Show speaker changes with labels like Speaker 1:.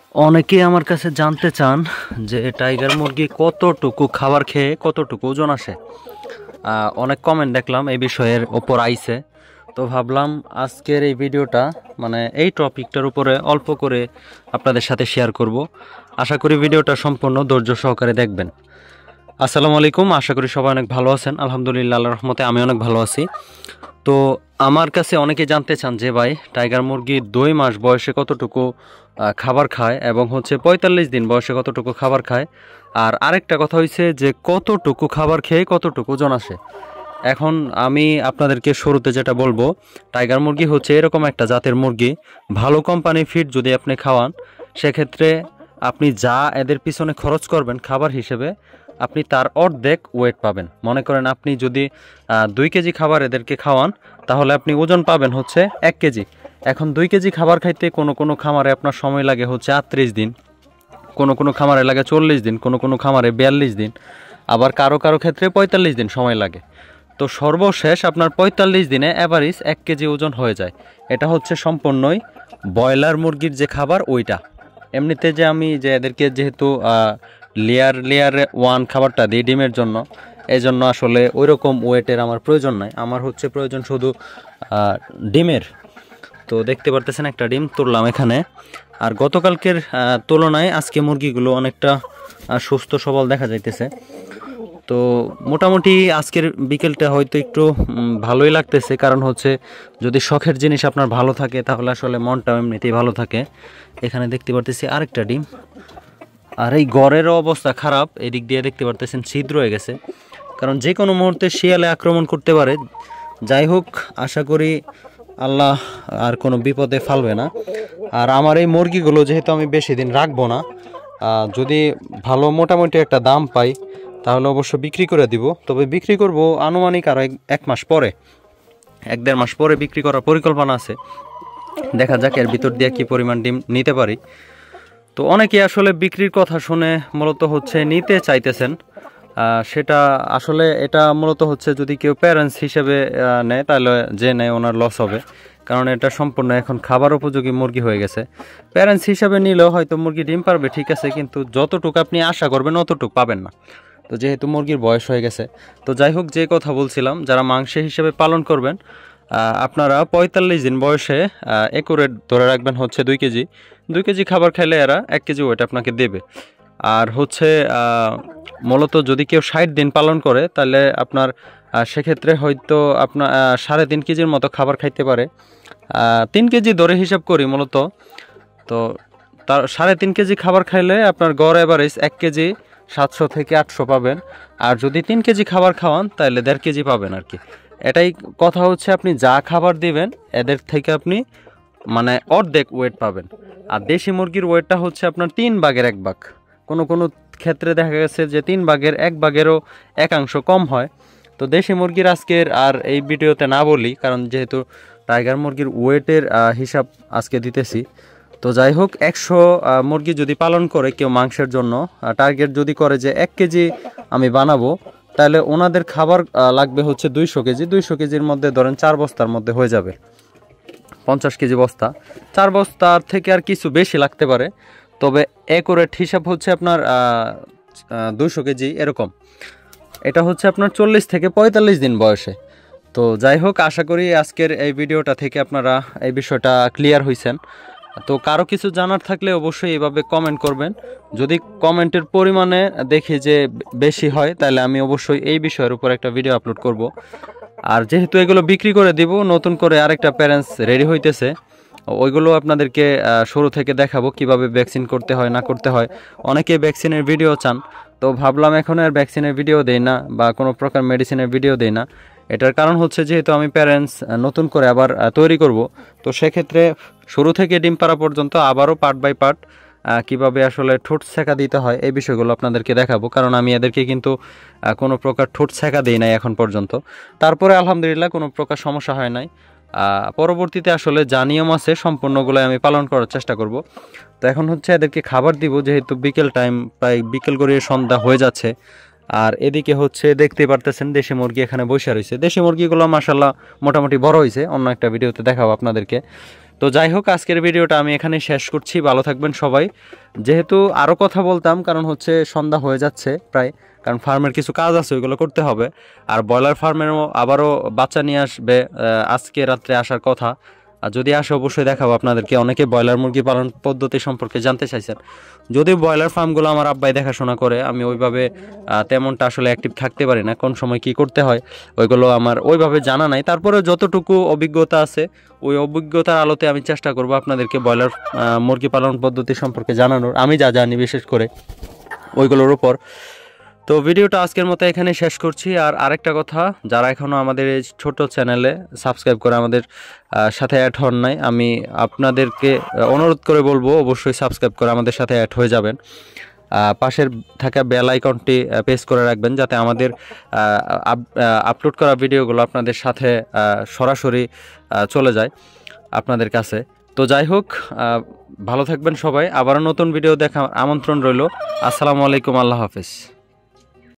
Speaker 1: অনেকেই আমার কাছে জানতে চান যে টাইগার মুরগি কতটুকু খাবার খেয়ে কতটুকু ওজন আসে। অনেক কমেন্ট দেখলাম এই বিষয়ের ওপর আইছে, তো ভাবলাম আজকের এই ভিডিওটা মানে এই টপিকটার উপরে অল্প করে আপনাদের সাথে শেয়ার করব। আশা করি ভিডিওটা সম্পূর্ণ ধৈর্য সহকারে দেখবেন। আসসালামু আলাইকুম, আশা করি সবাই অনেক ভালো আছেন। আলহামদুলিল্লাহ, আল্লাহর রহমতে আমি অনেক ভালো আছি। তো আমার কাছে অনেকে জানতে চান যে ভাই টাইগার মুরগি 2 মাস বয়সে কতটুকু খাবার খায় এবং হচ্ছে 45 দিন বয়সে কতটুকু খাবার খায়। আর আরেকটা কথা হচ্ছে যে কতটুকু খাবার খেয়ে কতটুকু ওজন আসে। এখন আমি আপনাদেরকে শুরুতে যেটা বলবো, টাইগার মুরগি হচ্ছে এরকম একটা জাতের মুরগি, ভালো কোম্পানি ফিড যদি আপনি খাওয়ান, সেক্ষেত্রে আপনি যা এদের পিছনে খরচ করবেন খাবার হিসেবে, আপনি তার অর্ধেক ওয়েট পাবেন। মনে করেন আপনি যদি 2 কেজি খাবার এদেরকে খাওয়ান, তাহলে আপনি ওজন পাবেন হচ্ছে 1 কেজি। এখন 2 কেজি খাবার খাইতে কোনো কোনো খামারে আপনার সময় লাগে হচ্ছে 38 দিন, কোনো কোনো খামারে লাগে 40 দিন, কোনো কোনো খামারে 42 দিন, আবার কারো কারো ক্ষেত্রে 45 দিন সময় লাগে। তো সর্বশেষ আপনার 45 দিনে অ্যাভারেজ 1 কেজি ওজন হয়ে যায়। এটা হচ্ছে সম্পূর্ণই ব্রয়লার মুরগির যে খাবার ওইটা। এমনিতে যে আমি যে এদেরকে যেহেতু লেয়ারে 1 খাবারটা দিই ডিমের জন্য, এই জন্য আসলে ওই রকম ওয়েটের আমার প্রয়োজন নাই। আমার হচ্ছে প্রয়োজন শুধু ডিমের। তো দেখতে পারতেছেন একটা ডিম তুললাম এখানে। আর গতকালকের তুলনায় আজকে মুরগিগুলো অনেকটা সুস্থ সবল দেখা যাইতেছে। তো মোটামুটি আজকের বিকেলটা হয়তো একটু ভালোই লাগতেছে, কারণ হচ্ছে যদি শখের জিনিস আপনার ভালো থাকে তাহলে আসলে মনটাও এমনিতেই ভালো থাকে। এখানে দেখতে পারতেছি আরেকটা ডিম। আর এই ঘরেরও অবস্থা খারাপ, এদিক দিয়ে দেখতে পারতেছেন ছিদ্র হয়ে গেছে, কারণ যে কোনো মুহূর্তে শিয়ালে আক্রমণ করতে পারে। যাই হোক, আশা করি আল্লাহ আর কোনো বিপদে ফেলবে না। আর আমার এই মুরগিগুলো যেহেতু আমি বেশি দিন রাখবো না, যদি ভালো মোটামুটি একটা দাম পাই তাহলে অবশ্য বিক্রি করে দিব। তবে বিক্রি করব আনুমানিক আরও 1 মাস পরে, 1-1.5 মাস পরে বিক্রি করার পরিকল্পনা আছে। দেখা যাক এর ভিতর দিয়ে কী পরিমাণ ডিম নিতে পারি। তো অনেকে আসলে বিক্রির কথা শুনে মূলত হচ্ছে নিতে চাইতেছেন, সেটা আসলে এটা মূলত হচ্ছে যদি কেউ প্যারেন্টস হিসেবে নেয় তাহলে যে নেয় ওনার লস হবে, কারণ এটা সম্পূর্ণ এখন খাবার উপযোগী মুরগি হয়ে গেছে। প্যারেন্টস হিসাবে নিলেও হয়তো মুরগি ডিম পারবে, ঠিক আছে, কিন্তু যতটুকু আপনি আশা করবেন অতটুকু পাবেন না। তো যেহেতু মুরগির বয়স হয়ে গেছে, তো যাই হোক, যে কথা বলছিলাম, যারা মাংস হিসেবে পালন করবেন আপনারা 45 দিন বয়সে একুরেট ধরে রাখবেন হচ্ছে 2 কেজি। 2 কেজি খাবার খাইলে এরা 1 কেজি ওয়েট আপনাকে দেবে। আর হচ্ছে মূলত যদি কেউ 60 দিন পালন করে তাহলে আপনার সেক্ষেত্রে হয়তো আপনার 3.5 কেজির মতো খাবার খাইতে পারে। 3 কেজি ধরে হিসাব করি মূলত। তো তার 3.5 কেজি খাবার খাইলে আপনার গড় এভারেজ 1 কেজি 700 থেকে 800 পাবেন। আর যদি 3 কেজি খাবার খাওয়ান তাহলে 1.5 কেজি পাবেন আর কি। এটাই কথা হচ্ছে, আপনি যা খাবার দিবেন এদের থেকে আপনি মানে অর্ধেক ওয়েট পাবেন। আর দেশি মুরগির ওয়েটটা হচ্ছে আপনার 3 ভাগের 1 ভাগ। কোনো কোনো ক্ষেত্রে দেখা গেছে যে 3 ভাগের 1 ভাগেরও একাংশ কম হয়। তো দেশি মুরগির আজকের আর এই ভিডিওতে না বলি, কারণ যেহেতু টাইগার মুরগির ওয়েটের হিসাব আজকে দিতেছি। তো যাই হোক, 100 মুরগি যদি পালন করে কেউ মাংসের জন্য, টার্গেট যদি করে যে 1 কেজি আমি বানাবো, তাহলে ওনাদের খাবার লাগবে হচ্ছে 200 কেজি। 200 কেজির মধ্যে ধরেন 4 বস্তার মধ্যে হয়ে যাবে, 50 কেজি বস্তা। 4 বস্তার থেকে আর কিছু বেশি লাগতে পারে, তবে একুরেট হিসাব হচ্ছে আপনার 200 কেজি এরকম। এটা হচ্ছে আপনার 40 থেকে 45 দিন বয়সে। তো যাই হোক, আশা করি আজকের এই ভিডিওটা থেকে আপনারা এই বিষয়টা ক্লিয়ার হয়েছেন। তো কারো কিছু জানার থাকলে অবশ্যই এভাবে কমেন্ট করবেন। যদি কমেন্টের পরিমাণে দেখি যে বেশি হয় তাহলে আমি অবশ্যই এই বিষয়ের উপর একটা ভিডিও আপলোড করব। আর যেহেতু এগুলো বিক্রি করে দিব, নতুন করে আরেকটা প্যারেন্টস রেডি হইতেছে, ওইগুলো আপনাদেরকে শুরু থেকে দেখাবো কিভাবে ভ্যাকসিন করতে হয় না করতে হয়। অনেকে ভ্যাকসিনের ভিডিও চান, তো ভাবলাম এখন আর ভ্যাকসিনের ভিডিও দেই না বা কোনো প্রকার মেডিসিনের ভিডিও দেই না। এটার কারণ হচ্ছে যেহেতু আমি প্যারেন্টস নতুন করে আবার তৈরি করব, তো সেক্ষেত্রে শুরু থেকে ডিম পাড়া পর্যন্ত আবারও পার্ট বাই পার্ট কীভাবে আসলে ঠোঁট ছেঁকা দিতে হয় এই বিষয়গুলো আপনাদেরকে দেখাবো। কারণ আমি এদেরকে কিন্তু কোনো প্রকার ঠোঁট ছেঁকা দিই নাই এখন পর্যন্ত। তারপরে আলহামদুলিল্লাহ কোনো প্রকার সমস্যা হয় নাই। পরবর্তীতে আসলে যা নিয়ম আছে সম্পূর্ণগুলোই আমি পালন করার চেষ্টা করব। তো এখন হচ্ছে এদেরকে খাবার দিব, যেহেতু বিকেল টাইম, প্রায় বিকেল করে সন্ধ্যা হয়ে যাচ্ছে। আর এদিকে হচ্ছে দেখতে পারতেছেন দেশি মুরগি এখানে বসে রয়েছে। দেশি মুরগিগুলো মাশাআল্লাহ মোটামুটি বড় হয়েছে, অন্য একটা ভিডিওতে দেখাবো আপনাদেরকে। তো যাই হোক, আজকের ভিডিওটা আমি এখানে শেষ করছি। ভালো থাকবেন সবাই। যেহেতু আরও কথা বলতাম, কারণ হচ্ছে সন্ধ্যা হয়ে যাচ্ছে প্রায়, কারণ ফার্মের কিছু কাজ আছে ওইগুলো করতে হবে। আর ব্রয়লার ফার্মেরও আবারও বাচ্চা নিয়ে আসবে, আজকে রাত্রে আসার কথা। আর যদি আসে অবশ্যই দেখাবো আপনাদেরকে। অনেকে ব্রয়লার মুরগি পালন পদ্ধতি সম্পর্কে জানতে চাইছেন। যদিও ব্রয়লার ফার্মগুলো আমার আব্বাই দেখাশোনা করে, আমি ওইভাবে তেমনটা আসলে অ্যাক্টিভ থাকতে পারি না, কোন সময় কি করতে হয় ওইগুলো আমার ওইভাবে জানা নাই। তারপরে যতটুকু অভিজ্ঞতা আছে ওই অভিজ্ঞতার আলোতে আমি চেষ্টা করব আপনাদেরকে ব্রয়লার মুরগি পালন পদ্ধতি সম্পর্কে জানানোর, আমি যা জানি বিশেষ করে ওইগুলোর উপর। তো ভিডিওটা আজকের মতো এখানে শেষ করছি। আর আরেকটা কথা, যারা এখনও আমাদের এই ছোট চ্যানেলে সাবস্ক্রাইব করে আমাদের সাথে অ্যাড হন নাই, আমি আপনাদেরকে অনুরোধ করে বলবো অবশ্যই সাবস্ক্রাইব করে আমাদের সাথে অ্যাড হয়ে যাবেন। পাশের থাকা বেল আইকনটি প্রেস করে রাখবেন, যাতে আমাদের আপলোড করা ভিডিওগুলো আপনাদের সাথে সরাসরি চলে যায় আপনাদের কাছে। তো যাই হোক, ভালো থাকবেন সবাই। আবারও নতুন ভিডিও দেখা আমন্ত্রণ রইল। আসসালামু আলাইকুম, আল্লাহ হাফেজ।